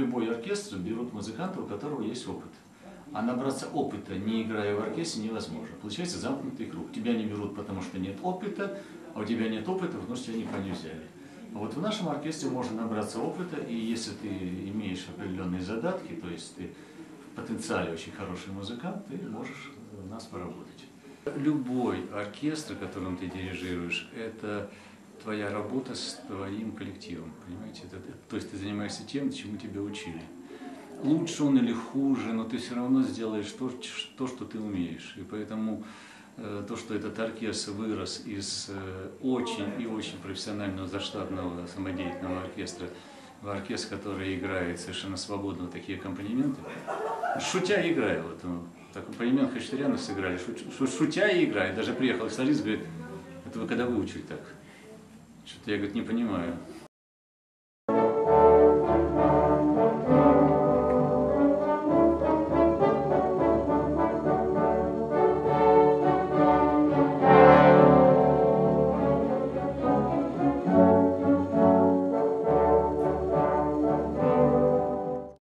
любой оркестр берут музыканта, у которого есть опыт. А набраться опыта, не играя в оркестре, невозможно. Получается замкнутый круг. Тебя не берут, потому что нет опыта, а у тебя нет опыта, потому что тебя никуда не взяли. А вот в нашем оркестре можно набраться опыта, и если ты имеешь определенные задатки, то есть ты в потенциале очень хороший музыкант, ты можешь у нас поработать. Любой оркестр, которым ты дирижируешь, это твоя работа с твоим коллективом, понимаете? То есть ты занимаешься тем, чему тебя учили. Лучше он или хуже, но ты все равно сделаешь то, что ты умеешь. И поэтому то, что этот оркестр вырос из очень и очень профессионального заштатного самодеятельного оркестра в оркестр, который играет совершенно свободно такие аккомпанементы. Шутя играю. Вот, аккомпанемент Хачатуряна сыграли, шутя и играет. Даже приехал солист, говорит, это вы когда выучили так? Что-то я, говорит, не понимаю.